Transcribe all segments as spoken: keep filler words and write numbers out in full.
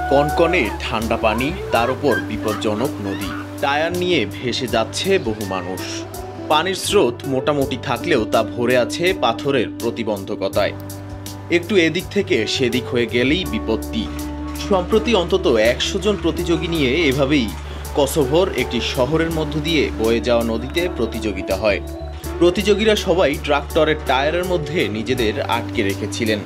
কনকনে ঠান্ডা পানি, তার উপর বিপজ্জনক নদী। টায়ার নিয়ে ভেসে যাচ্ছে বহু মানুষ। পানির স্রোত মোটামুটি থাকলেও তা ভরে আছে পাথরের প্রতিবন্ধকতায়। একটু এদিক থেকে সেদিক হয়ে গেলেই বিপত্তি। সম্প্রতি অন্তত একশো জন প্রতিযোগী নিয়ে এভাবেই কসোভোর একটি শহরের মধ্য দিয়ে বয়ে যাওয়া নদীতে প্রতিযোগিতা হয়। প্রতিযোগীরা সবাই ট্রাক্টরের টায়ারের মধ্যে নিজেদের আটকে রেখেছিলেন।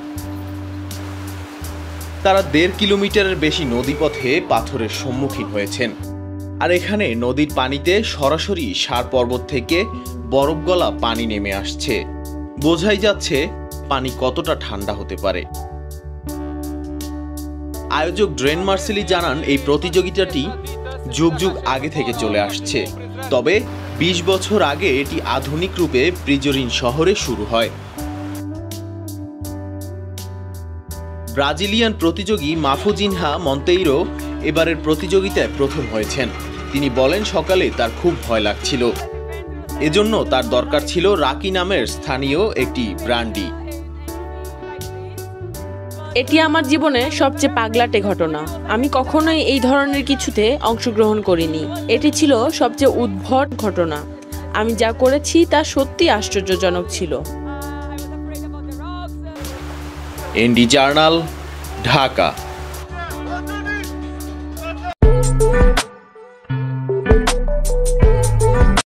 তারা দেড় কিলোমিটারের বেশি নদীপথে পাথরের সম্মুখীন হয়েছেন। আর এখানে নদীর পানিতে সরাসরি সার পর্বত থেকে বরফ গলা পানি নেমে আসছে। বোঝাই যাচ্ছে পানি কতটা ঠান্ডা হতে পারে। আয়োজক ড্রেন মার্সেলি জানান, এই প্রতিযোগিতাটি যুগ যুগ আগে থেকে চলে আসছে, তবে বিশ বছর আগে এটি আধুনিক রূপে প্রিজোরিন শহরে শুরু হয়। ব্রাজিলিয়ান প্রতিযোগী মাফুজিনহা মন্তেইরো এবারের প্রতিযোগিতায় প্রথম হয়েছেন। তিনি বলেন, সকালে তার খুব ভয় লাগছিল, এজন্য তার দরকার ছিল রাকি নামের স্থানীয় একটি ব্র্যান্ডি। এটি আমার জীবনের সবচেয়ে পাগলাটে ঘটনা। আমি কখনোই এই ধরনের কিছুতে অংশগ্রহণ করিনি। এটি ছিল সবচেয়ে উদ্ভট ঘটনা। আমি যা করেছি তা সত্যি আশ্চর্যজনক ছিল। ND journal, Dhaka.